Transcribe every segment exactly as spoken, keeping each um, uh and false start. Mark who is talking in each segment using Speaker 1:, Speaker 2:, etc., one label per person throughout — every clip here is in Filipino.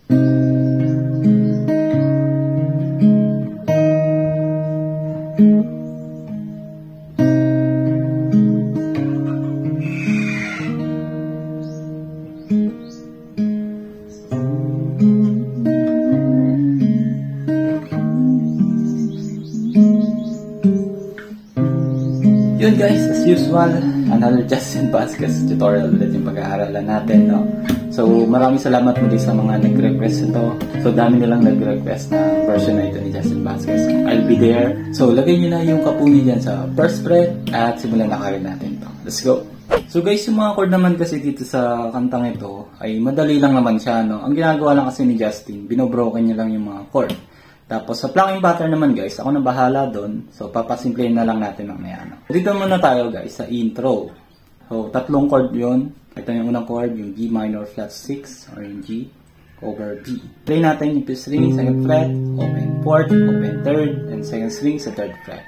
Speaker 1: Yun guys, as usual, another Justin Vasquez tutorial ulit yung pag-aaralan natin, no? So, maraming salamat muli sa mga nag-request ito. So, dami nilang nag-request na version na ito ni Justin Vasquez. I'll be there. So, lagay nyo na yung kapuni dyan sa first fret at simulan na kayo natin ito. Let's go! So guys, yung mga chord naman kasi dito sa kantang ito ay madali lang naman siya, no? Ang ginagawa lang kasi ni Justin, binobroken niya lang yung mga chord. Tapos sa plucking pattern naman guys, ako na bahala doon. So papasimplayin na lang natin mamaya. No? Dito muna tayo guys sa intro. So tatlong chord yun. Ito yung unang chord, yung G minor flat six or yung G over B. Play natin yung fifth string, second fret, open fourth, open third, and second string sa third fret.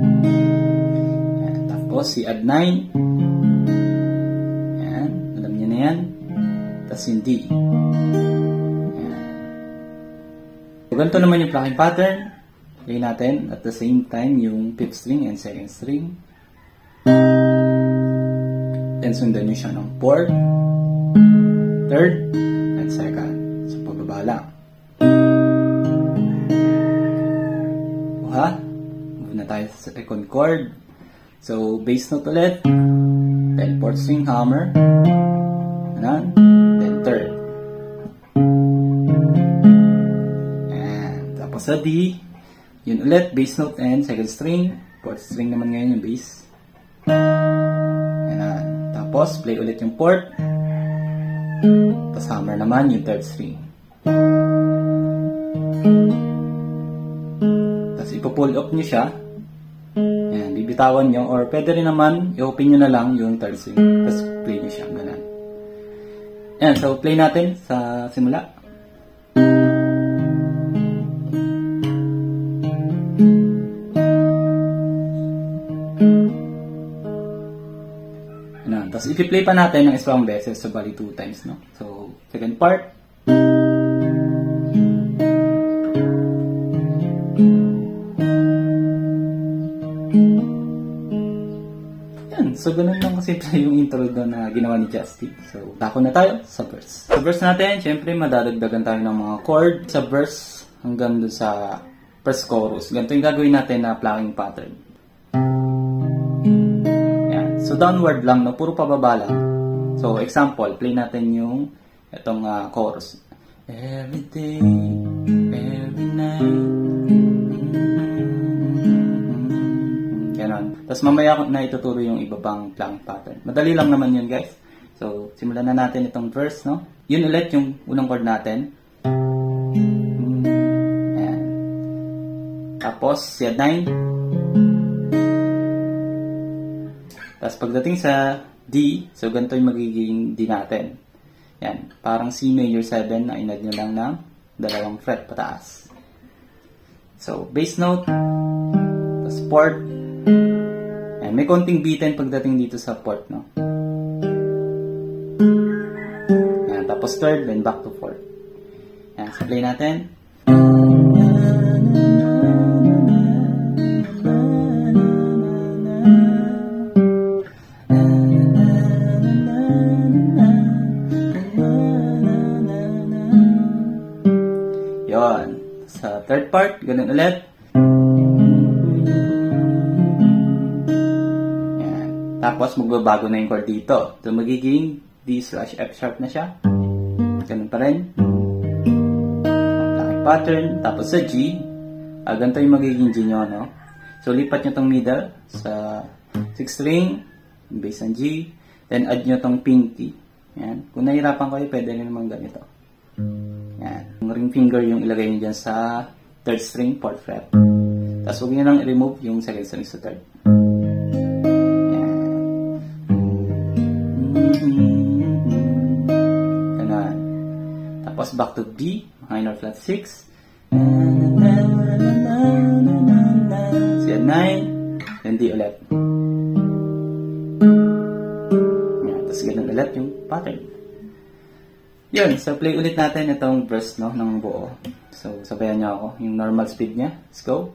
Speaker 1: Yan. Tapos si add nine. Yan. Alam niyo na yan. Tapos yung D. Ganito naman yung plucking pattern. Play natin at the same time yung fifth string and second string. Then sundan nyo siya ng fourth, third, and second. So pababa lang. Uha. Move na tayo sa second chord. So bass note ulit. Then fourth string hammer. Anan. Then third. Sa D, yun ulit, bass note and second string. Fourth string naman ngayon yung bass. Yan. Tapos, play ulit yung fourth. Tapos hammer naman yung third string. Tapos, ipo-pull up nyo siya. Yan, bibitawan nyo. Or pwede rin naman, i-open nyo na lang yung third string. Tapos, play nyo siya. Ganun. Yan, so play natin sa simula. Tapos, i-play pa natin ng isang beses, so bali two times, no? So, second part. Yan. So, ganun lang kasi yung intro doon na ginawa ni Justin. So, dako na tayo sa verse. Sa verse natin, syempre, madadagdagan tayo ng mga chord sa verse hanggang doon sa first chorus. Ganito yung gagawin natin na plucking pattern. So, downward lang, no? Puro pababa lang. So, example, play natin yung itong uh, chorus. Every day, every night. Ganon. Tapos mamaya na ituturo yung iba pang plucking pattern. Madali lang naman yun, guys. So, simulan na natin itong verse, no? Yun ulit yung unang chord natin. Ayan. Tapos, si nine. Tapos pagdating sa D, so ganito yung magiging D natin. Yan, parang C major seven na inad nyo lang ng dalawang fret pataas. So, bass note, tapos fourth. Yan, may konting beaten pagdating dito sa fourth, no? Yan, tapos third, then back to fourth. Yan, so play natin. Sa third part, ganun ulit. Yan. Tapos, magbabago na yung chord dito. So, magiging D slash F sharp na siya. Ganun pa rin. Plucking pattern. Tapos sa G, uh, ganito yung magiging G nyo, no? So, lipat nyo tong middle sa sixth string, bass ng G, then add nyo tong pinky. Yan. Kung nahirapan kayo, pwede rin naman ganito. Yan. Ring finger yung ilagay nyo dyan sa third string, fourth fret. Tapos huwag nyo nang i-remove yung second string sa third. Yan. Ganun. Tapos back to B, minor flat six. C nine. Then D ulit. Yan. Tapos ganun ulit yung pattern. Yun, so play ulit natin itong verse, no, ng buo. So, sabayan niyo ako. Yung normal speed niya. Let's go.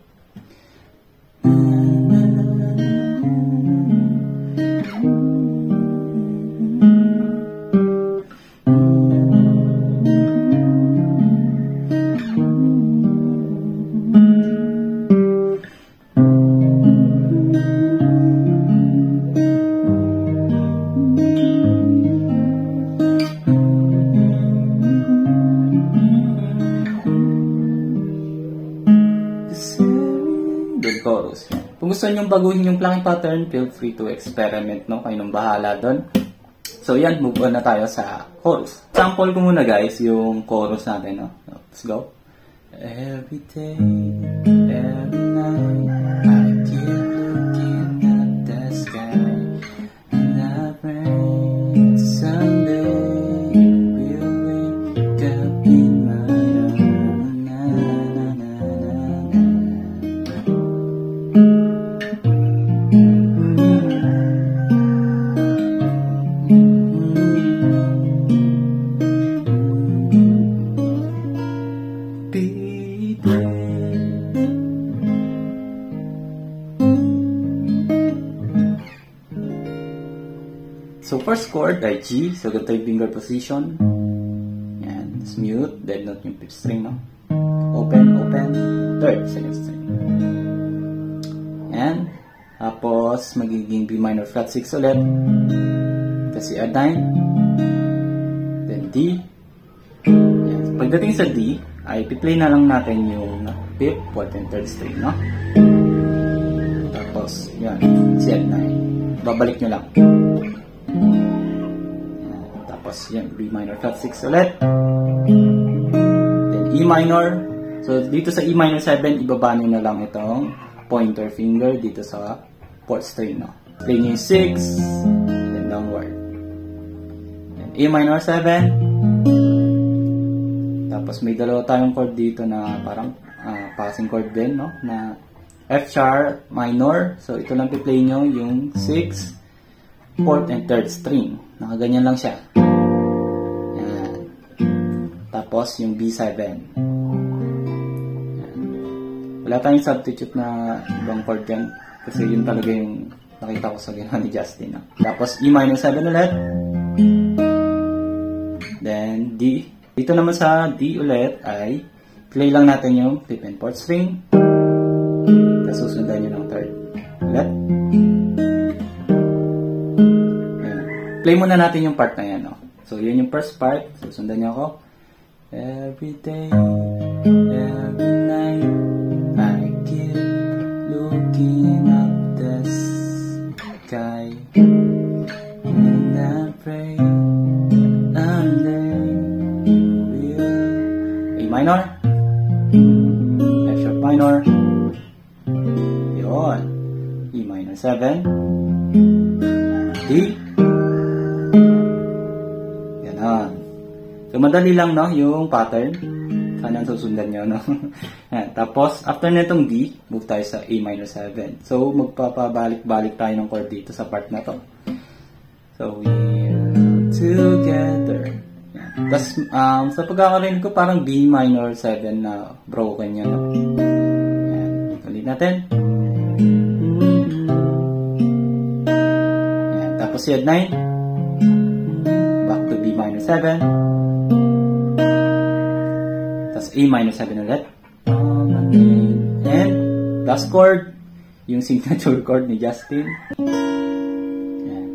Speaker 1: Chorus. Kung gusto nyo baguhin yung plucking pattern, feel free to experiment, no? Kayo nang bahala doon. So, yan. Move on na tayo sa chorus. Sample ko muna, guys, yung chorus natin, no? Let's go. Every day, every night, I keep looking at the sky, and I pray someday we'll wake up in my own. Na, na, na, na, na. So, first chord ay G. So, the third finger position. Yan. It's mute. Dead note yung fifth string, no? Open, open. Third, second string. Yan. Tapos, magiging B minor flat six ulit. Kasi add nine. Then D. Yan. Pagdating sa D, ay piplay na lang natin yung fifth, fourth, and third string, no? Tapos, yan. C add nine. Babalik nyo lang. Tapos yan, B minor flat six ulit. Then E minor. So dito sa E minor seven, ibaba nyo na lang itong pointer finger dito sa fourth string, no? Play nyo yung six, then downward. Then E minor seven. Tapos may dalawa tayong chord dito na parang uh, passing chord din, no? Na F sharp minor. So ito lang piplay nyo yung six, fourth, and third string. Nakaganyan lang siya. Yan. Tapos, yung B seven. Yan. Wala tayong substitute na ibang chord yan. Kasi yun talaga yung nakita ko sa ginawa ni Justin. No? Tapos, E minor seven ulit. Then, D. Dito naman sa D ulit ay play lang natin yung fifth and fourth string. Tapos, susundan nyo ng third. Ulit. Play muna natin yung part na yan, no? So, yun yung first part. Susundan niyo ako. Every day, every night, I keep looking up the sky, and I pray someday will. A minor, F sharp minor, yun. E minor seven, D. So, madali lang, no, yung pattern. Sana susundan nyo, no? Tapos, after netong D, move tayo sa A minor seven. So, magpapabalik-balik tayo ng chord dito sa part na to. So, we're together. Tapos, um, sa pagkakarinig ko, parang B minor seven na broken yun, no? Yan. Ulit natin. Yan. Tapos, C add nine. Back to B minor seven. A minor seven ulit. And last chord, yung signature chord ni Justin. Yan.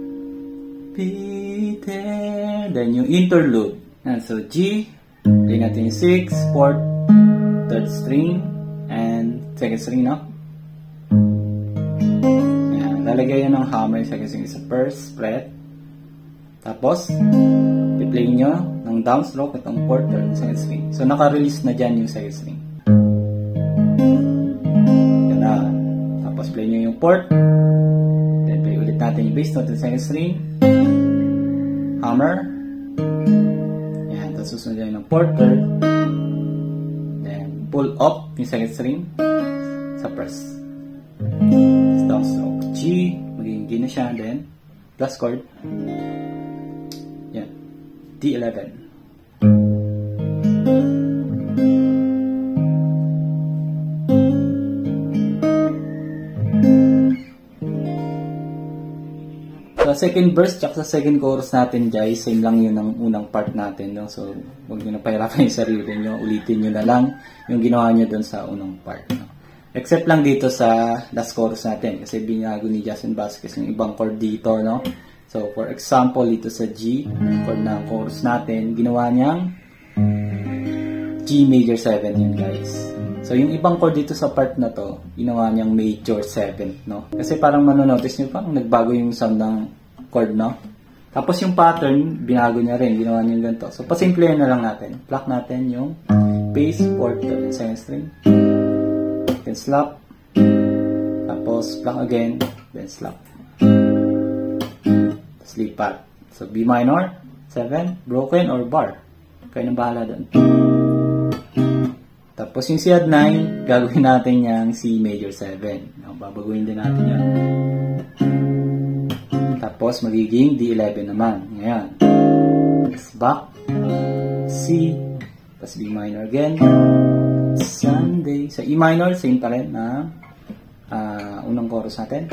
Speaker 1: Peter. Then yung interlude. And so G, play natin yung six, fourth, third string, and second string, no? Yan. Lalagay yan ng hammer yung second string sa first fret. Tapos, i-play nyo ng downstroke itong fourth, third, second string. So, naka-release na dyan yung second string. Yan na. Tapos, play nyo yung fourth. Then, play ulit natin yung bass note ng second string. Hammer. Yan. Tapos, susunod nyo ng fourth, third. Then, pull up yung second string sa first. Tapos, downstroke. G. Magiging G na siya. Then, plus chord. Yan. D eleven. second verse tsaka sa second chorus natin guys, same lang yun ng unang part natin, no? So, huwag nyo na pahirapan yung sarili nyo. Ulitin nyo na lang yung ginawa nyo dun sa unang part, no? Except lang dito sa last chorus natin kasi binago ni Justin Vasquez yung ibang chord dito, no? So, for example, dito sa G, chord na chorus natin, ginawa niyang G major seven yun guys. So, yung ibang chord dito sa part na to, ginawa niyang major seven, no? Kasi parang manonotice nyo, parang nagbago yung sound ng chord, no? Tapos yung pattern, binago niya rin, ginawa niya yung ganito. So, pasimple na lang natin. Pluck natin yung bass, fourth, and second string. Then slap. Tapos, pluck again, then slap. Tapos, lipat. So, B minor, seven, broken, or bar. Kayo nang bahala doon. Tapos yung C add nine, gagawin natin yung C major seven. Babaguhin din natin yan. Tapos magiging D eleven naman. Ngayon. Tapos back. C. Tapos B minor again. Sunday. Sa E minor, same pa rin na uh, unang chorus natin.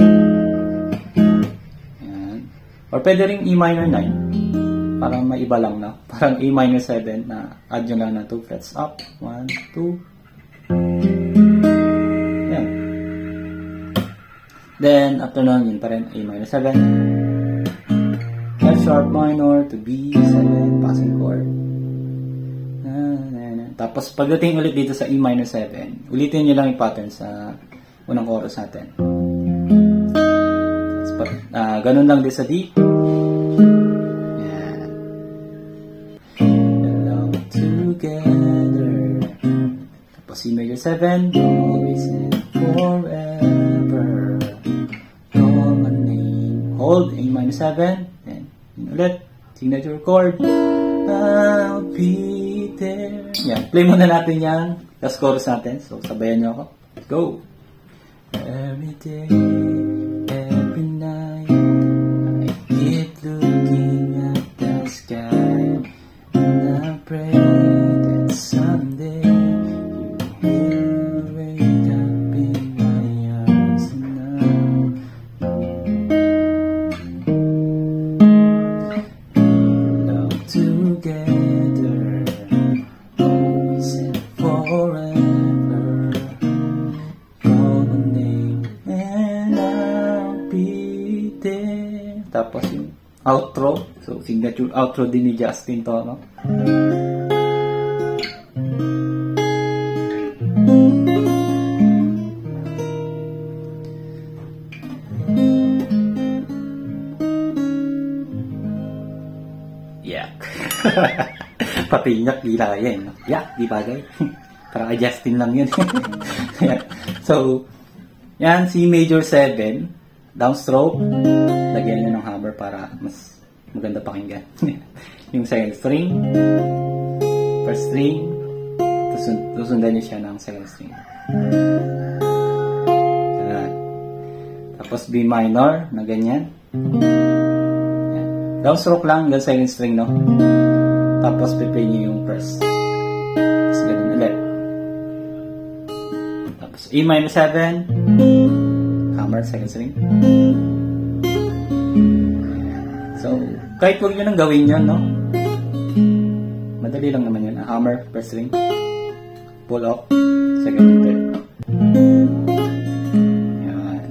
Speaker 1: Ayan. Or pwede rin E minor nine. Parang maiba lang na. Parang A minor seven na add nyo lang ng two frets up. one, two. Yan. Then, after nun, yun pa rin A minor seven. F sharp minor to B seven. Passing chord. Tapos, pagdating ulit dito sa E minor seven, ulitin nyo lang yung pattern sa unang chorus natin. Tapos, uh, ganun lang din sa D. C major seven, always and forever. Call my name. Hold A minor seven, then ulit signature chord. I'll be there. Yan, play muna natin yan. Last chorus natin. So sabayan nyo ako. Let's go. Every day, every night, I keep looking at the sky, and I pray that someday tapos yung outro. So, signature outro din ni Justin to, no? Yak. Pati yak, di kaya yun. Yak, di bagay. Para kay Justin lang yun. So, yan, C major seven. Downstroke. Lagyan nyo ng hammer para mas maganda pakinggan. Yung second string, first string, susundan nyo siya ng second string. Ayan. Tapos B minor na ganyan. Ayan. Downstroke lang hanggang second string, no? Tapos piplay nyo yung first. Tapos ganun ulit. Tapos A minor seven, hammer, second string. So, kahit huwag nyo nang gawin yun, no? Madali lang naman yun. Hammer, first string. Pull up, second and third. Yan.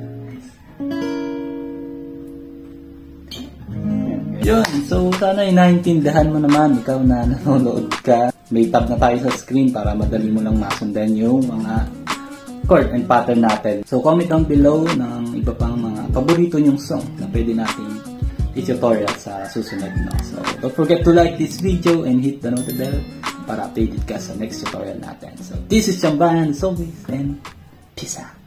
Speaker 1: Yun. So, sana inaintindihan mo naman. Ikaw na nanonood ka. May tab na tayo sa screen para madali mo lang masundan yung mga chord and pattern natin. So, comment down below ng iba pang mga paborito nyong song na pwede natin i-tutorial sa susunod, no? So, don't forget to like this video and hit the notification bell para updated ka sa next tutorial natin. So, this is Chambahan as always, and peace out.